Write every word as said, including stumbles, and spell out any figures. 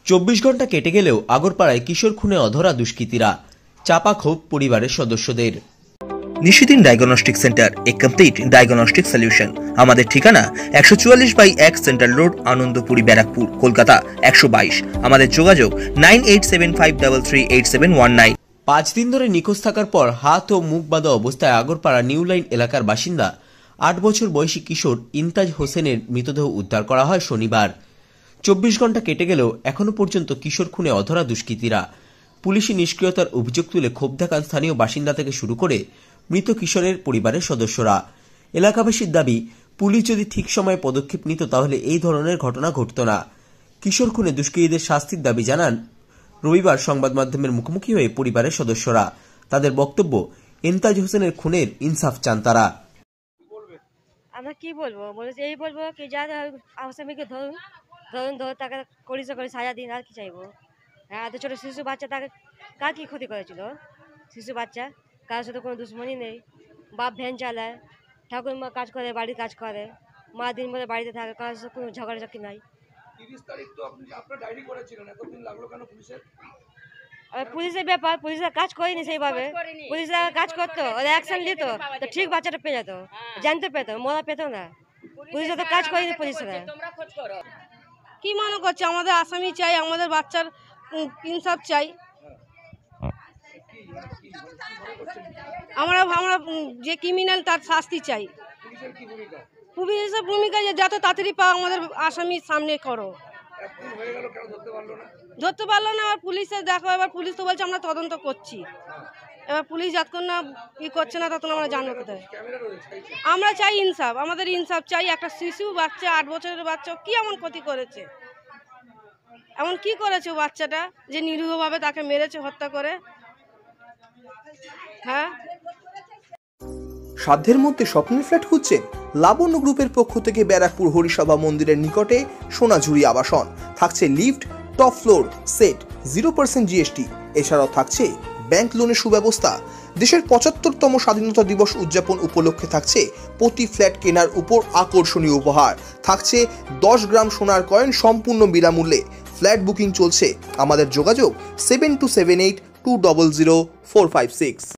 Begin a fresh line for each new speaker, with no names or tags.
চব্বিশ ঘন্টা কেটে গেলেও আগরপাড়ায় কিশোর খুনে অধরা দুষ্কৃতীরা, চাপা ক্ষোভ পরিবারের সদস্যদের।
Nishidin diagnostic centre, a complete diagnostic solution. আমাদের ঠিকানা একশো চুয়াল্লিশ বাই এক সেন্ট্রাল রোড, আনন্দপুরি, ব্যারাকপুর, কলকাতা একশো বাইশ। আমাদের যোগাযোগ nine eight seven five three three eight seven one nine.
পাঁচ দিন ধরে নিখোঁজ থাকার পর হাত ও মুখ বাঁধা অবস্থায় আগরপাড়া নিউ লাইন এলাকার বাসিন্দা আট বছর বয়সী কিশোর ইন্তাজ হোসেনের মৃতদেহ উদ্ধার করা হয় শনিবার। চব্বিশ ঘন্টা কেটে গেলেও এখনো পর্যন্ত কিশোর খুনে অধরা দুষ্কৃতীরা। পুলিশি নিষ্ক্রিয়তার অভিযোগ তুলে ক্ষোভ দেখান স্থানীয় বাসিন্দা থেকে শুরু করে মৃত কিশোরের পরিবারের সদস্যরা। এলাকাবাসীর দাবি, পুলিশ যদি ঠিক সময়ে পদক্ষেপ নিত তাহলে এই ধরনের ঘটনা ঘটত না। কিশোর খুনে দুষ্কৃতীদের শাস্তির দাবি জানান রবিবার সংবাদ মাধ্যমের মুখোমুখি হয়ে পরিবারের সদস্যরা। তাদের বক্তব্য, ইন্তাজ হোসেনের খুনের ইনসাফ চান তারা।
আমরা কি বলবো, বলেছে এই বলবো কি যা আসামিকে ধরুন ধরুন ধরুন তাকে কড়িতে করে সাজা দিন, আর কি চাইবো। হ্যাঁ, এত ছোট শিশু বাচ্চা, তাকে কার কি ক্ষতি করেছিল? শিশু বাচ্চা, কারোর সাথে কোনো দুশ্মনী নেই। বাপ ভ্যান চালায়, ঠাকুর মা কাজ করে, বাড়ির কাজ করে, মা দিন ভরে বাড়িতে থাকে, কারোর সাথে কোনো ঝগড়াঝাটি নাই। পুলিশের ব্যাপার, পুলিশের কাজ করেনি সেইভাবে। পুলিশরা কাজ করতো, ওরা অ্যাকশন নিত তো ঠিক বাচ্চাটা পেয়ে যেত, জানতে পেত, মরা পেত না। পুলিশরা তো কাজ করেনি। পুলিশরা
কি মনে করছে, আমাদের আসামি চাই, আমাদের বাচ্চার ইনসাফ চাই। আমরা আমরা যে ক্রিমিনাল তার শাস্তি চাই। পুলিশের ভূমিকা যে যত তাড়াতাড়ি পাও আমাদের আসামির সামনে করো। ধরতে পারলো না, আর পুলিশের দেখো, এবার পুলিশ তো বলছে আমরা তদন্ত করছি। এবার পুলিশ যতক্ষণ না ই করছে না ততক্ষণ আমরা জানবো কোথায়। আমরা চাই ইনসাফ, আমাদের ইনসাফ চাই। একটা শিশু বাচ্চা, আট বছরের বাচ্চা, কি এমন ক্ষতি করেছে? এমন কি করেছে বাচ্চাটা যে নিরীহভাবে তাকে মেরেছে, হত্যা করে? হ্যাঁ,
সাধ্যের মধ্যে স্বপ্নের ফ্ল্যাট খুঁজছেন? লাবণ্য গ্রুপের পক্ষ থেকে ব্যারাকপুর হরিসভা মন্দিরের নিকটে সোনাঝুরি আবাসন। থাকছে lift, top floor, set, zero percent GST. এছাড়াও থাকছে ব্যাংক লোনের সুব্যবস্থা। দেশের পঁচাত্তরতম স্বাধীনতা দিবস উদযাপন উপলক্ষে থাকছে প্রতি ফ্ল্যাট কেনার উপর আকর্ষণীয় উপহার। থাকছে দশ গ্রাম সোনার কয়েন সম্পূর্ণ বিনামূল্যে। ফ্ল্যাট বুকিং চলছে। আমাদের যোগাযোগ seven two seven eight two double zero four five six.